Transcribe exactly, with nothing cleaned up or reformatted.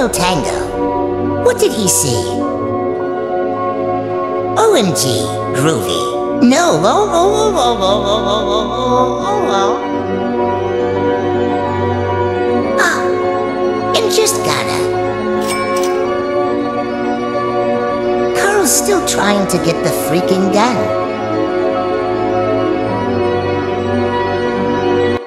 little tango. What did he see? O M G, groovy. No, oh, oh, oh, oh, oh, oh, oh, oh, oh. Ah, I'm just gonna. Carl's still trying to get the freaking gun.